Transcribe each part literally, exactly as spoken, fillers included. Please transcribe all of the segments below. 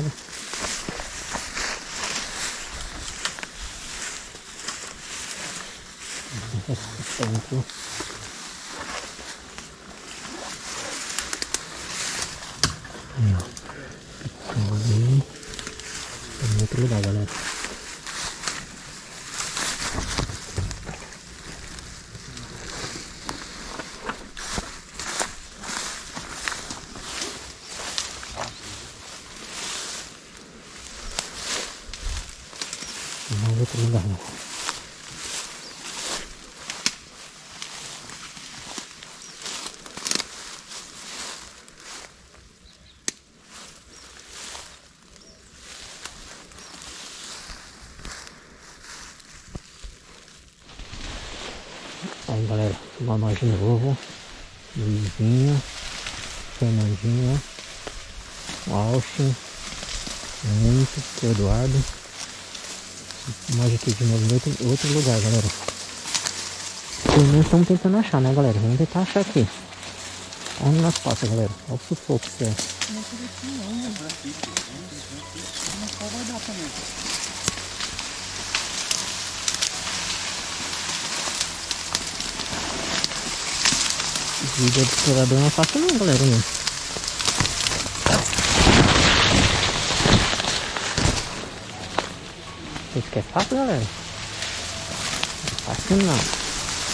nada. Essa entrou. Aí, ó. Picou ali. Tá em outro lugar, galera. Em outro lugar, né? Aí, galera, lá nós de novo. Luizinho, Fernandinho, o Austin, muito, o Eduardo. Nós aqui de novo em outro, outro lugar, galera. Pelo menos estamos tentando achar, né, galera? Vamos tentar achar aqui. Onde nós passa, galera? Olha o sufoco que é. Vida de explorador não é fácil não, galera, né? Isso que é fácil, galera? Não é fácil não.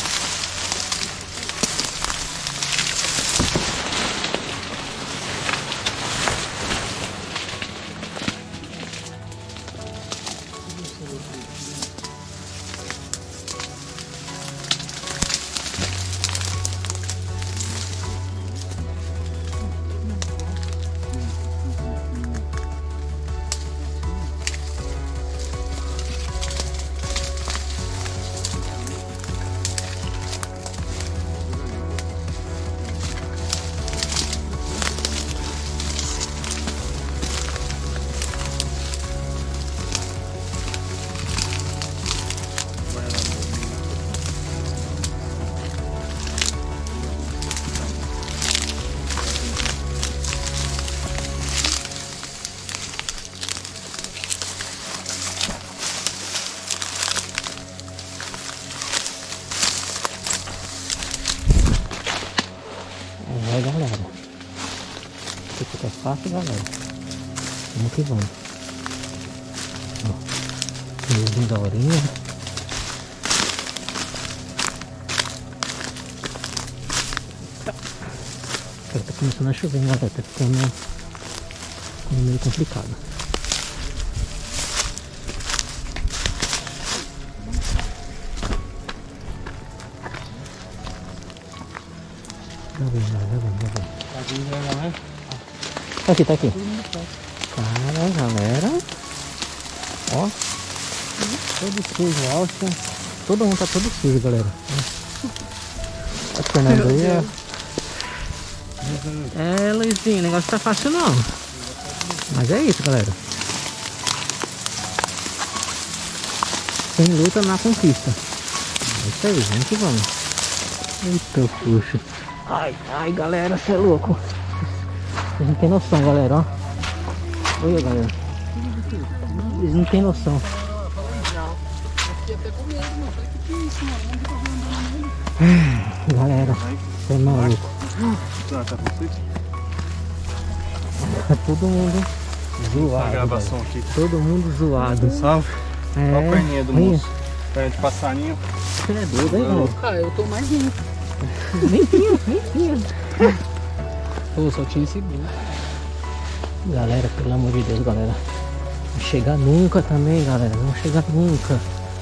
É, galera, isso aqui tá fácil, galera. Vamos que vamos. Ó, luzinho da horinha. Cara, tá começando a chover, galera. Tá ficando, ficando meio complicado. Tá vendo, tá vendo, tá vendo. Tá vindo, né? Tá aqui, tá aqui. Cara, galera. Ó. Todo sujo, Austin. Todo mundo tá todo sujo, galera. Tá Fernando aí, ó. É, Luizinho, o negócio tá fácil não. Mas é isso, galera. Sem luta na conquista. É isso aí, vamos que vamos. Eita, puxa. Ai, ai, galera, você é louco. Vocês não tem noção, galera, ó. Olha, galera. Eles não tem noção. Galera, você é maluco. Tá todo mundo zoado. Gravação aqui. Todo mundo zoado. Salve. É, olha a perninha do olha. moço. Perna de passarinho. Você é doido, hein, galera? Ah, eu tô mais rindo. Nem tinha, nem tinha. Pô, só tinha esse bico. Galera, pelo amor de Deus, galera. Não chega nunca também, galera. Não chega nunca.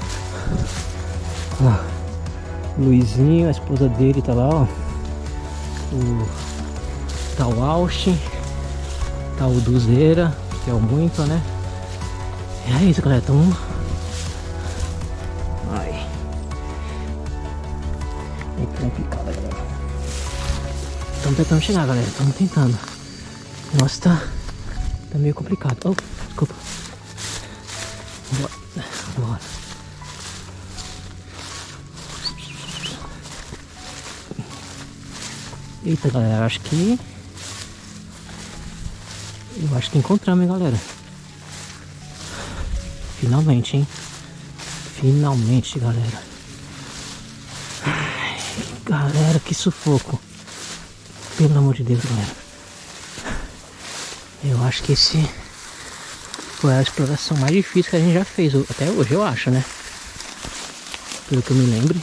Ó, Luizinho, a esposa dele tá lá, ó. O, tá o Austin. Tá o Duzeira, que é o muito, né? É isso, galera. Tamo... Ai. É complicado, galera. Estamos tentando chegar, galera. Estamos tentando. Nossa, tá, tá meio complicado. Oh, desculpa. Bora. Bora. Eita, galera. Acho que... Eu acho que encontramos, hein, galera. Finalmente, hein. Finalmente, galera. Ai, galera, que sufoco. Pelo amor de Deus, galera. Eu acho que esse foi a exploração mais difícil que a gente já fez. Até hoje, eu acho, né? Pelo que eu me lembre.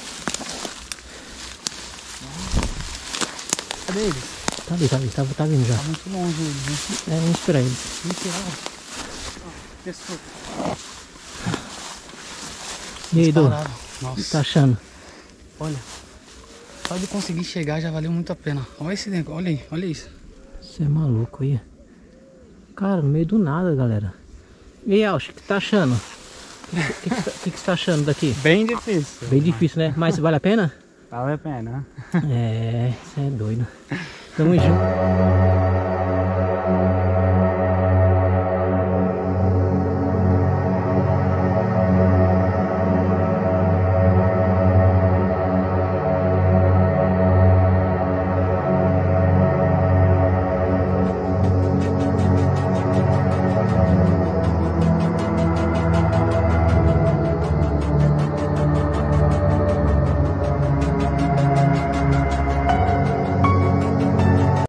Cadê eles? Tá ali, tá ali, tá, tá vindo já. Tá muito longe eles, né? É, vamos esperar eles. Mentira. Pessoa. E aí, Du? Pararam. O que Nossa. tá achando? Olha. Só de conseguir chegar já valeu muito a pena. Olha esse dentro, olha aí, olha isso. Você é maluco aí. Cara, no meio do nada, galera. E aí, Alch, o que tá achando? O que, que, que, que, que você tá achando daqui? Bem difícil. Bem difícil, né? Mas vale a pena? Vale a pena. É, você é doido. Tamo junto.